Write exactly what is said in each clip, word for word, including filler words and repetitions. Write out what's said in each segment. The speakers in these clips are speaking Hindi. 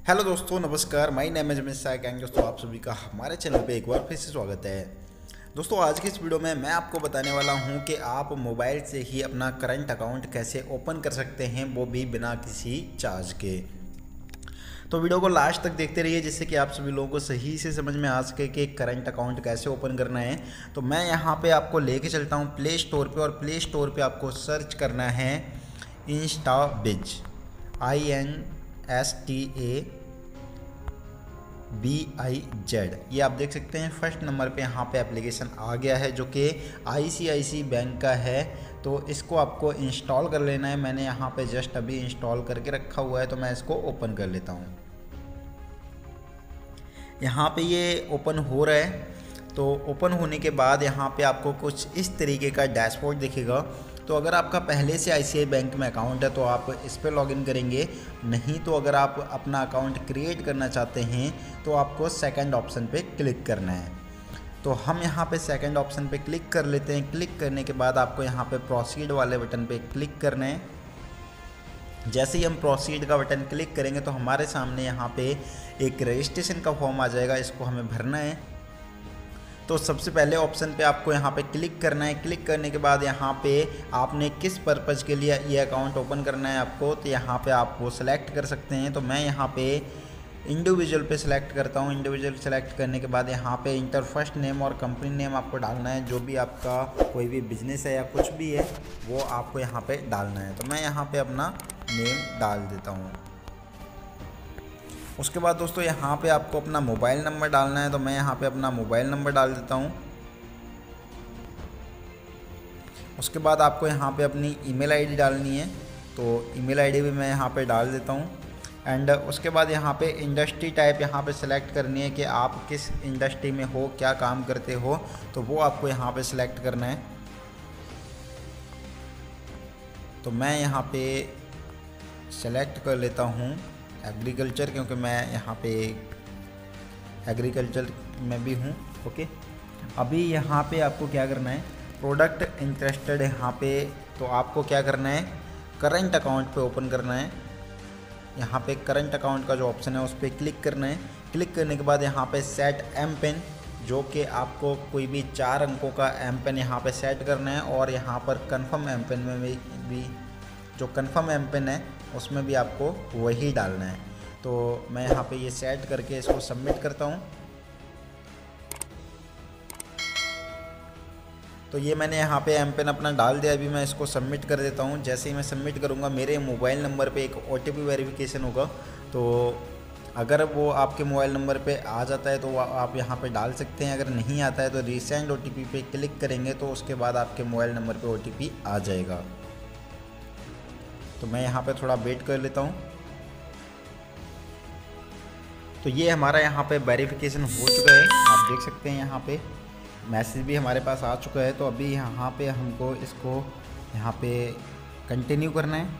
हेलो दोस्तों, नमस्कार। My name is mister Gang. दोस्तों, आप सभी का हमारे चैनल पे एक बार फिर से स्वागत है। दोस्तों, आज की इस वीडियो में मैं आपको बताने वाला हूं कि आप मोबाइल से ही अपना करंट अकाउंट कैसे ओपन कर सकते हैं, वो भी बिना किसी चार्ज के। तो वीडियो को लास्ट तक देखते रहिए, जिससे कि आप सभी लोगों को सही से समझ में आ सके कि करंट अकाउंट कैसे ओपन करना है। तो मैं यहाँ पे आपको लेके चलता हूँ प्ले स्टोर पे, और प्ले स्टोर पे आपको सर्च करना है Instabiz, I N S T A B I Z. ये आप देख सकते हैं फर्स्ट नंबर पे यहाँ पे एप्लीकेशन आ गया है, जो कि आई सी आई सी बैंक का है। तो इसको आपको इंस्टॉल कर लेना है। मैंने यहाँ पे जस्ट अभी इंस्टॉल करके रखा हुआ है, तो मैं इसको ओपन कर लेता हूँ। यहाँ पे ये ओपन हो रहा है। तो ओपन होने के बाद यहाँ पे आपको कुछ इस तरीके का डैशबोर्ड दिखेगा। तो अगर आपका पहले से आई सी आई सी बैंक में अकाउंट है तो आप इस पर लॉगिन करेंगे, नहीं तो अगर आप अपना अकाउंट क्रिएट करना चाहते हैं तो आपको सेकंड ऑप्शन पे क्लिक करना है। तो हम यहाँ पे सेकंड ऑप्शन पे क्लिक कर लेते हैं। क्लिक करने के बाद आपको यहाँ पे प्रोसीड वाले बटन पे क्लिक करना है। जैसे ही हम प्रोसीड का बटन क्लिक करेंगे तो हमारे सामने यहाँ पे एक रजिस्ट्रेशन का फॉर्म आ जाएगा, इसको हमें भरना है। तो सबसे पहले ऑप्शन पे आपको यहाँ पे क्लिक करना है। क्लिक करने के बाद यहाँ पे आपने किस पर्पज़ के लिए ये अकाउंट ओपन करना है आपको, तो यहाँ पे आप वो सिलेक्ट कर सकते हैं। तो मैं यहाँ पे इंडिविजुअल पे सिलेक्ट करता हूँ। इंडिविजुअल सेलेक्ट करने के बाद यहाँ पे इंटर फर्स्ट नेम और कंपनी नेम आपको डालना है। जो भी आपका कोई भी बिजनेस है या कुछ भी है वो आपको यहाँ पे डालना है। तो मैं यहाँ पे अपना नेम डाल देता हूँ। उसके बाद दोस्तों यहाँ पे आपको अपना मोबाइल नंबर डालना है। तो मैं यहाँ पे अपना मोबाइल नंबर डाल देता हूँ। उसके बाद आपको यहाँ पे अपनी ईमेल आईडी डालनी है। तो ईमेल आईडी भी मैं यहाँ पे डाल देता हूँ। एंड उसके बाद यहाँ पे इंडस्ट्री टाइप यहाँ पे सिलेक्ट करनी है कि आप किस इंडस्ट्री में हो, क्या काम करते हो, तो वो आपको यहाँ पे सिलेक्ट करना है। तो मैं यहाँ पे सेलेक्ट कर लेता हूँ एग्रीकल्चर, क्योंकि मैं यहाँ पे एग्रीकल्चर में भी हूँ। ओके, अभी यहाँ पे आपको क्या करना है, प्रोडक्ट इंटरेस्टेड यहाँ पे। तो आपको क्या करना है, करंट अकाउंट पे ओपन करना है। यहाँ पे करंट अकाउंट का जो ऑप्शन है उस पर क्लिक करना है। क्लिक करने के बाद यहाँ पे सेट एम पिन, जो कि आपको कोई भी चार अंकों का एम पिन यहाँ पे सेट करना है। और यहाँ पर कन्फर्म एम पिन में भी, भी जो कन्फर्म एम पिन है उसमें भी आपको वही डालना है। तो मैं यहाँ पे ये सेट करके इसको सबमिट करता हूँ। तो ये मैंने यहाँ पे एम पिन अपना डाल दिया। अभी मैं इसको सबमिट कर देता हूँ। जैसे ही मैं सबमिट करूँगा मेरे मोबाइल नंबर पे एक ओ टी पी वेरिफिकेशन होगा। तो अगर वो आपके मोबाइल नंबर पे आ जाता है तो आप यहाँ पे डाल सकते हैं। अगर नहीं आता है तो रीसेंड ओ टी पी पे क्लिक करेंगे तो उसके बाद आपके मोबाइल नंबर पे ओ टी पी आ जाएगा। तो मैं यहाँ पे थोड़ा वेट कर लेता हूँ। तो ये हमारा यहाँ पे वेरिफिकेशन हो चुका है, आप देख सकते हैं। यहाँ पे मैसेज भी हमारे पास आ चुका है। तो अभी यहाँ पे हमको इसको यहाँ पे कंटिन्यू करना है।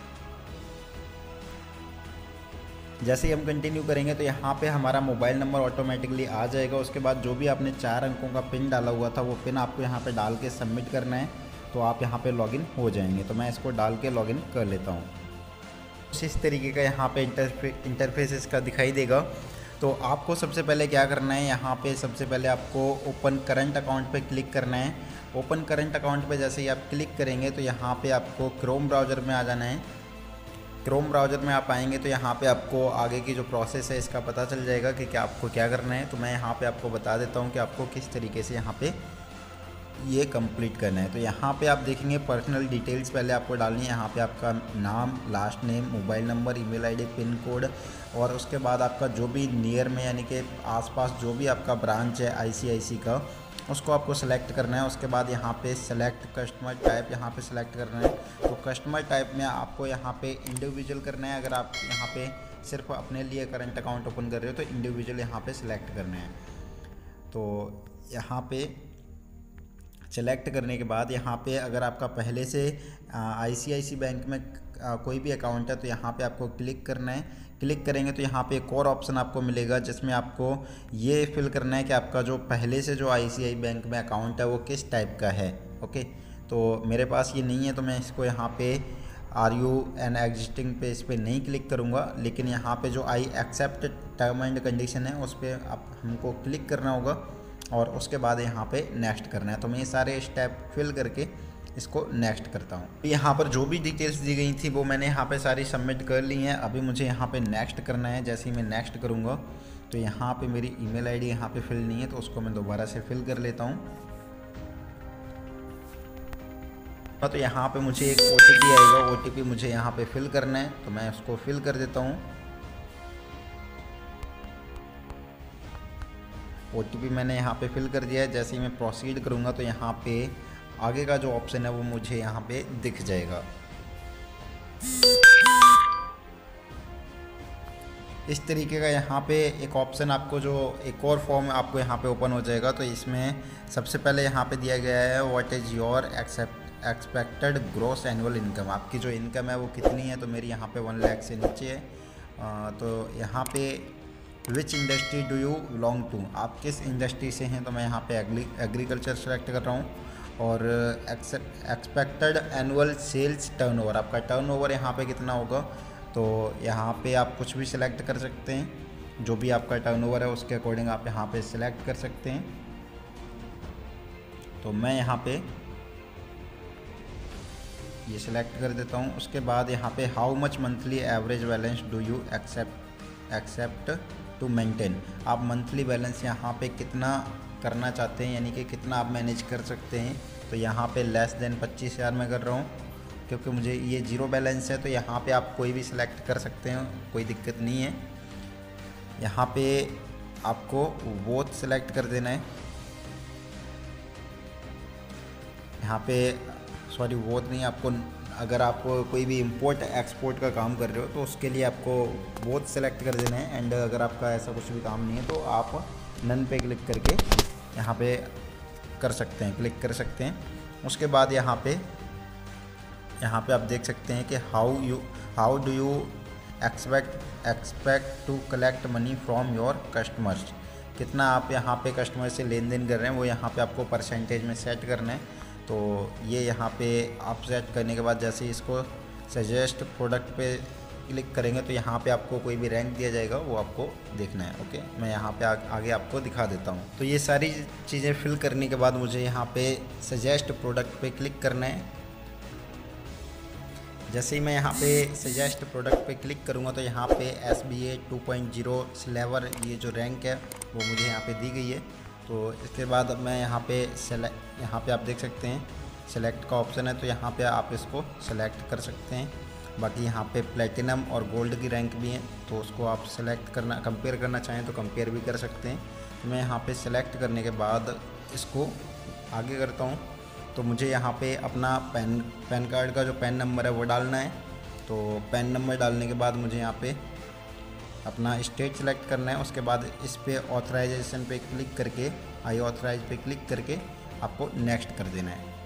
जैसे ही हम कंटिन्यू करेंगे तो यहाँ पे हमारा मोबाइल नंबर ऑटोमेटिकली आ जाएगा। उसके बाद जो भी आपने चार अंकों का पिन डाला हुआ था वो पिन आपको यहाँ पे डाल के सबमिट करना है। तो आप यहाँ पे लॉगिन हो जाएंगे। तो मैं इसको डाल के लॉगिन कर लेता हूँ। इस तरीके का यहाँ पे इंटरफे इंटरफेस इसका दिखाई देगा। तो आपको सबसे पहले क्या करना है, यहाँ पे सबसे पहले आपको ओपन करंट अकाउंट पे क्लिक करना है। ओपन करंट अकाउंट पे जैसे ही आप क्लिक करेंगे तो यहाँ पे आपको क्रोम ब्राउज़र में आ जाना है। क्रोम ब्राउज़र में आप आएंगे तो यहाँ पे आपको आगे की जो प्रोसेस है इसका पता चल जाएगा कि क्या आपको क्या करना है। तो मैं यहाँ पे आपको बता देता हूँ कि आपको किस तरीके से यहाँ पे ये कंप्लीट करना है। तो यहाँ पे आप देखेंगे पर्सनल डिटेल्स पहले आपको डालनी है। यहाँ पे आपका नाम, last name, mobile number, email ID, pin code, और उसके बाद आपका जो भी नियर में यानी कि आसपास जो भी आपका ब्रांच है आई सी आई सी का, उसको आपको सेलेक्ट करना है। उसके बाद यहाँ पे सेलेक्ट कस्टमर टाइप यहाँ पे सेलेक्ट करना है। तो कस्टमर टाइप में आपको यहाँ पे इंडिविजुअल करना है। अगर आप यहाँ पे सिर्फ अपने लिए करंट अकाउंट ओपन कर रहे हो तो इंडिविजुअल यहाँ पे सिलेक्ट करना है। तो यहाँ पे सेलेक्ट करने के बाद यहाँ पे अगर आपका पहले से आई सी आई सी बैंक में आ, कोई भी अकाउंट है तो यहाँ पे आपको क्लिक करना है। क्लिक करेंगे तो यहाँ पे एक और ऑप्शन आपको मिलेगा, जिसमें आपको ये फिल करना है कि आपका जो पहले से जो आई सी आई सी बैंक में अकाउंट है वो किस टाइप का है। ओके, तो मेरे पास ये नहीं है तो मैं इसको यहाँ पे आर यू एन एग्जिस्टिंग पे इस पर नहीं क्लिक करूँगा, लेकिन यहाँ पे जो I accept term and condition है उस पर आप हमको क्लिक करना होगा और उसके बाद यहाँ पे नेक्स्ट करना है। तो मैं ये सारे स्टेप फिल करके इसको नेक्स्ट करता हूँ। यहाँ पर जो भी डिटेल्स दी गई थी वो मैंने यहाँ पे सारी सबमिट कर ली हैं। अभी मुझे यहाँ पे नेक्स्ट करना है। जैसे ही मैं नेक्स्ट करूँगा तो यहाँ पे मेरी ईमेल आईडी यहाँ पे फिल नहीं है, तो उसको मैं दोबारा से फिल कर लेता हूँ। तो यहाँ पे मुझे एक ओ टी पी आएगा, ओ टी पी मुझे यहाँ पे फिल करना है, तो मैं उसको फिल कर देता हूँ। ओ टी पी मैंने यहाँ पे फिल कर दिया है। जैसे ही मैं प्रोसीड करूँगा तो यहाँ पे आगे का जो ऑप्शन है वो मुझे यहाँ पे दिख जाएगा। इस तरीके का यहाँ पे एक ऑप्शन आपको जो एक और फॉर्म आपको यहाँ पे ओपन हो जाएगा। तो इसमें सबसे पहले यहाँ पे दिया गया है what is your accept expected gross annual income. आपकी जो इनकम है वो कितनी है, तो मेरी यहाँ पे वन लाख से नीचे है। आ, तो यहाँ पे which industry do you belong to, आप किस इंडस्ट्री से हैं, तो मैं यहाँ पे एग्री एग्रीकल्चर सेलेक्ट कर रहा हूँ। और एक्सपेक्टेड एनुअल सेल्स टर्नओवर, आपका टर्नओवर यहाँ पे कितना होगा, तो यहाँ पे आप कुछ भी सिलेक्ट कर सकते हैं। जो भी आपका टर्नओवर है उसके अकॉर्डिंग आप यहाँ पे सिलेक्ट कर सकते हैं। तो मैं यहाँ पे ये सिलेक्ट कर देता हूँ। उसके बाद यहाँ पे how much monthly average balance do you accept accept to maintain, आप मंथली बैलेंस यहाँ पे कितना करना चाहते हैं, यानी कि कितना आप मैनेज कर सकते हैं। तो यहाँ पे लेस देन पच्चीस हज़ार में कर रहा हूँ, क्योंकि मुझे ये जीरो बैलेंस है। तो यहाँ पे आप कोई भी सिलेक्ट कर सकते हैं, कोई दिक्कत नहीं है। यहाँ पे आपको बोथ सिलेक्ट कर देना है। यहाँ पे सॉरी बोथ नहीं, आपको अगर आप कोई भी इंपोर्ट एक्सपोर्ट का काम कर रहे हो तो उसके लिए आपको बोथ सेलेक्ट कर देना है। एंड अगर आपका ऐसा कुछ भी काम नहीं है तो आप नन पे क्लिक करके यहाँ पे कर सकते हैं, क्लिक कर सकते हैं। उसके बाद यहाँ पे यहाँ पे आप देख सकते हैं कि how you how do you expect expect to collect money from your customers, कितना आप यहाँ पे कस्टमर से लेन देन कर रहे हैं वो यहाँ पे आपको परसेंटेज में सेट करना है। तो ये यहाँ पे आप सेट करने के बाद जैसे इसको सजेस्ट प्रोडक्ट पे क्लिक करेंगे तो यहाँ पे आपको कोई भी रैंक दिया जाएगा, वो आपको देखना है। ओके, मैं यहाँ पे आ, आगे आपको दिखा देता हूँ। तो ये सारी चीज़ें फिल करने के बाद मुझे यहाँ पे सजेस्ट प्रोडक्ट पे क्लिक करना है। जैसे ही मैं यहाँ पे सजेस्ट प्रोडक्ट पे क्लिक करूँगा तो यहाँ पे S B A two point zero स्लेवर ये जो रैंक है वो मुझे यहाँ पे दी गई है। तो इसके बाद अब मैं यहाँ पे सेलेक्ट यहाँ पे आप देख सकते हैं सेलेक्ट का ऑप्शन है, तो यहाँ पे आप इसको सेलेक्ट कर सकते हैं। बाकी यहाँ पे प्लेटिनम और गोल्ड की रैंक भी है, तो उसको आप सेलेक्ट करना कंपेयर करना चाहें तो कंपेयर भी कर सकते हैं। तो मैं यहाँ पे सेलेक्ट करने के बाद इसको आगे करता हूँ। तो मुझे यहाँ पे अपना पैन पैन कार्ड का जो पैन नंबर है वो डालना है। तो पैन नंबर डालने के बाद मुझे यहाँ पे अपना स्टेट सेलेक्ट करना है। उसके बाद इस पे ऑथराइजेशन पे क्लिक करके आई ऑथराइज पे क्लिक करके आपको नेक्स्ट कर देना है।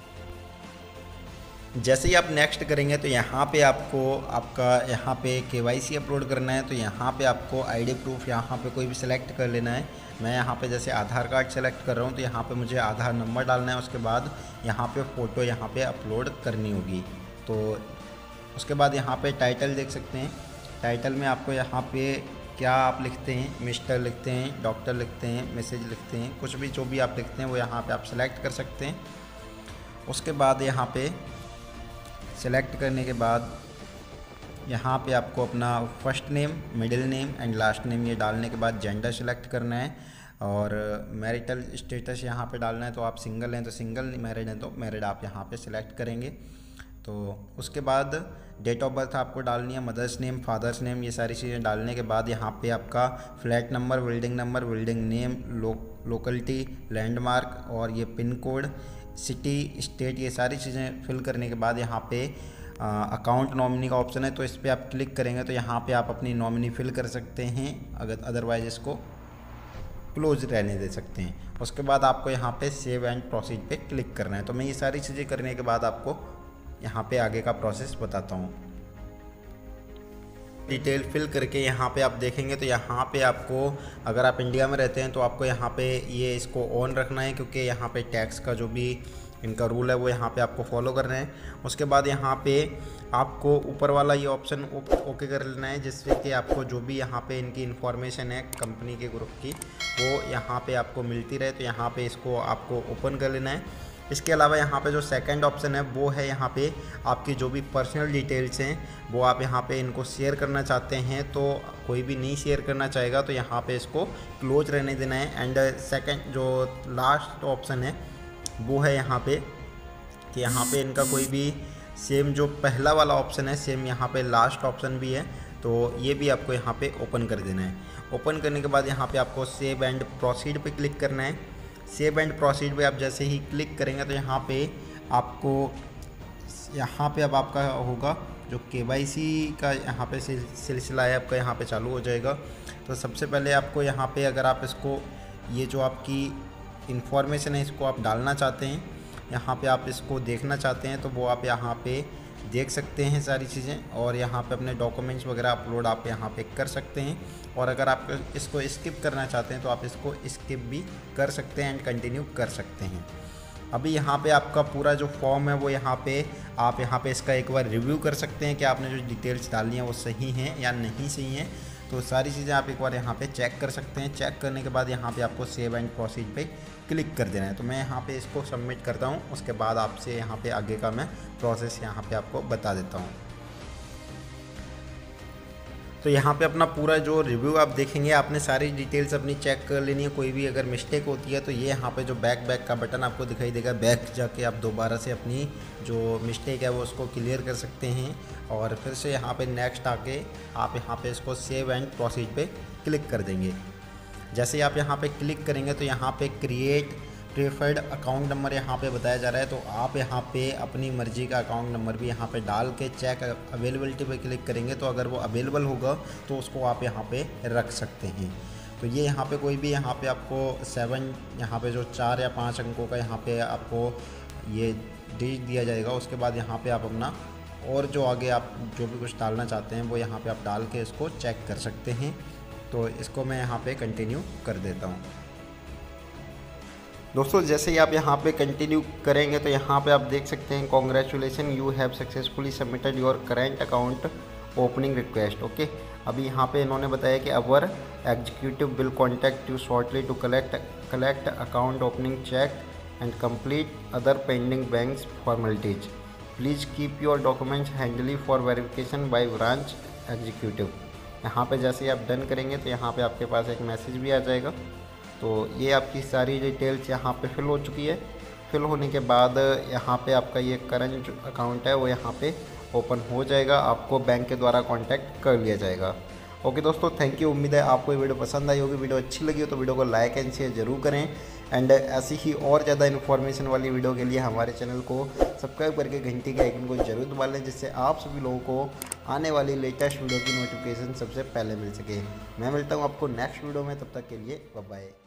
जैसे ही आप नेक्स्ट करेंगे तो यहाँ पे आपको आपका यहाँ पे केवाईसी अपलोड करना है। तो यहाँ पे आपको आईडी प्रूफ यहाँ पे कोई भी सिलेक्ट कर लेना है। मैं यहाँ पे जैसे आधार कार्ड सेलेक्ट कर रहा हूँ, तो यहाँ पे मुझे आधार नंबर डालना है। उसके बाद यहाँ पे फ़ोटो यहाँ पे अपलोड करनी होगी। तो उसके बाद यहाँ पे टाइटल देख सकते हैं। टाइटल में आपको यहाँ पे क्या आप लिखते हैं, मिस्टर लिखते हैं, डॉक्टर लिखते हैं, मैसेज लिखते हैं, कुछ भी जो भी आप लिखते हैं वो यहाँ पे आप सेलेक्ट कर सकते हैं। उसके बाद यहाँ पे सेलेक्ट करने के बाद यहाँ पे आपको अपना first name, middle name and last name ये डालने के बाद जेंडर सेलेक्ट करना है। और मैरिटल स्टेटस यहाँ पे डालना है। तो आप सिंगल हैं तो सिंगल, मैरिड हैं तो मैरिड आप यहाँ पे सेलेक्ट करेंगे। तो उसके बाद डेट ऑफ बर्थ आपको डालनी है, मदर्स नेम, फादर्स नेम, ये सारी चीज़ें डालने के बाद यहाँ पे आपका flat number, building number, building name, lo locality, landmark और ये पिन कोड, सिटी, स्टेट, ये सारी चीज़ें फिल करने के बाद यहाँ पे अकाउंट नॉमिनी का ऑप्शन है। तो इस पर आप क्लिक करेंगे तो यहाँ पे आप अपनी नॉमिनी फिल कर सकते हैं, अगर अदरवाइज इसको क्लोज रहने दे सकते हैं। उसके बाद आपको यहाँ पे सेव एंड प्रोसीड पे क्लिक करना है। तो मैं ये सारी चीज़ें करने के बाद आपको यहाँ पे आगे का प्रोसेस बताता हूँ। डिटेल फिल करके यहाँ पे आप देखेंगे तो यहाँ पे आपको, अगर आप इंडिया में रहते हैं तो आपको यहाँ पे ये इसको ऑन रखना है, क्योंकि यहाँ पे टैक्स का जो भी इनका रूल है वो यहाँ पे आपको फॉलो करना है। उसके बाद यहाँ पे आपको ऊपर वाला ये ऑप्शन ओके कर लेना है, जिससे कि आपको जो भी यहाँ पे इनकी इन्फॉर्मेशन है कंपनी के ग्रुप की वो यहाँ पे आपको मिलती रहे। तो यहाँ पे इसको आपको ओपन कर लेना है। इसके अलावा यहाँ पे जो सेकंड ऑप्शन है वो है यहाँ पे आपकी जो भी पर्सनल डिटेल्स हैं वो आप यहाँ पे इनको शेयर करना चाहते हैं, तो कोई भी नहीं शेयर करना चाहेगा तो यहाँ पे इसको क्लोज रहने देना है। एंड सेकंड जो लास्ट ऑप्शन है वो है यहाँ पे कि यहाँ पे इनका कोई भी सेम जो पहला वाला ऑप्शन है सेम यहाँ पे लास्ट ऑप्शन भी है, तो ये भी आपको यहाँ पे ओपन कर देना है। ओपन करने के बाद यहाँ पे आपको सेव एंड प्रोसीड पे क्लिक करना है। सेव एंड प्रोसीड पे आप जैसे ही क्लिक करेंगे तो यहाँ पे आपको यहाँ पे अब आपका होगा जो केवाईसी का यहाँ पे सिलसिला है आपका यहाँ पे चालू हो जाएगा। तो सबसे पहले आपको यहाँ पे अगर आप इसको ये जो आपकी इन्फॉर्मेशन है इसको आप डालना चाहते हैं, यहाँ पे आप इसको देखना चाहते हैं तो वो आप यहाँ पे देख सकते हैं सारी चीज़ें, और यहाँ पे अपने डॉक्यूमेंट्स वगैरह अपलोड आप यहाँ पे कर सकते हैं। और अगर आप इसको स्किप करना चाहते हैं तो आप इसको स्किप भी कर सकते हैं एंड कंटिन्यू कर सकते हैं। अभी यहाँ पे आपका पूरा जो फॉर्म है वो यहाँ पे आप यहाँ पे इसका एक बार रिव्यू कर सकते हैं कि आपने जो डिटेल्स डाली हैं वो सही हैं या नहीं सही हैं। तो सारी चीज़ें आप एक बार यहाँ पे चेक कर सकते हैं। चेक करने के बाद यहाँ पे आपको सेव एंड प्रोसीड पे क्लिक कर देना है। तो मैं यहाँ पे इसको सबमिट करता हूँ, उसके बाद आपसे यहाँ पे आगे का मैं प्रोसेस यहाँ पे आपको बता देता हूँ। तो यहाँ पे अपना पूरा जो रिव्यू आप देखेंगे, आपने सारी डिटेल्स अपनी चेक कर लेनी है। कोई भी अगर मिस्टेक होती है तो ये यहाँ पे जो बैक बैक का बटन आपको दिखाई देगा, बैक जाके आप दोबारा से अपनी जो मिस्टेक है वो उसको क्लियर कर सकते हैं। और फिर से यहाँ पे नेक्स्ट आके आप यहाँ पे इसको सेव एंड प्रोसीड पे क्लिक कर देंगे। जैसे ही आप यहाँ पे क्लिक करेंगे तो यहाँ पे क्रिएट प्रीफर्ड अकाउंट नंबर यहाँ पे बताया जा रहा है, तो आप यहाँ पे अपनी मर्ज़ी का अकाउंट नंबर भी यहाँ पे डाल के चेक अवेलेबिलिटी पे क्लिक करेंगे तो अगर वो अवेलेबल होगा तो उसको आप यहाँ पे रख सकते हैं। तो ये यहाँ पे कोई भी यहाँ पे आपको सेवन यहाँ पे जो चार या पाँच अंकों का यहाँ पे आपको ये डिजिट दिया जाएगा। उसके बाद यहाँ पे आप अपना और जो आगे आप जो भी कुछ डालना चाहते हैं वो यहाँ पे आप डाल के इसको चेक कर सकते हैं। तो इसको मैं यहाँ पे कंटिन्यू कर देता हूँ। दोस्तों जैसे ही आप यहाँ पे कंटिन्यू करेंगे तो यहाँ पे आप देख सकते हैं congratulation you have successfully submitted your current account opening request. Okay, अभी यहाँ पे इन्होंने बताया कि our executive will contact you shortly to collect collect account opening check and complete other pending bank formalities. Please keep your documents handy for verification by branch executive. यहाँ पे जैसे ही आप डन करेंगे तो यहाँ पे आपके पास एक मैसेज भी आ जाएगा। तो ये आपकी सारी डिटेल्स यहाँ पे फिल हो चुकी है। फिल होने के बाद यहाँ पे आपका ये करंट अकाउंट है वो यहाँ पे ओपन हो जाएगा, आपको बैंक के द्वारा कांटेक्ट कर लिया जाएगा। ओके दोस्तों, थैंक यू। उम्मीद है आपको ये वीडियो पसंद आई होगी। वीडियो अच्छी लगी हो तो वीडियो को लाइक एंड शेयर जरूर करें। एंड ऐसी ही और ज़्यादा इन्फॉर्मेशन वाली वीडियो के लिए हमारे चैनल को सब्सक्राइब करके घंटी के आइकन को जरूर दबा लें, जिससे आप सभी लोगों को आने वाली लेटेस्ट वीडियो की नोटिफिकेशन सबसे पहले मिल सके। मैं मिलता हूँ आपको नेक्स्ट वीडियो में, तब तक के लिए बाय बाय।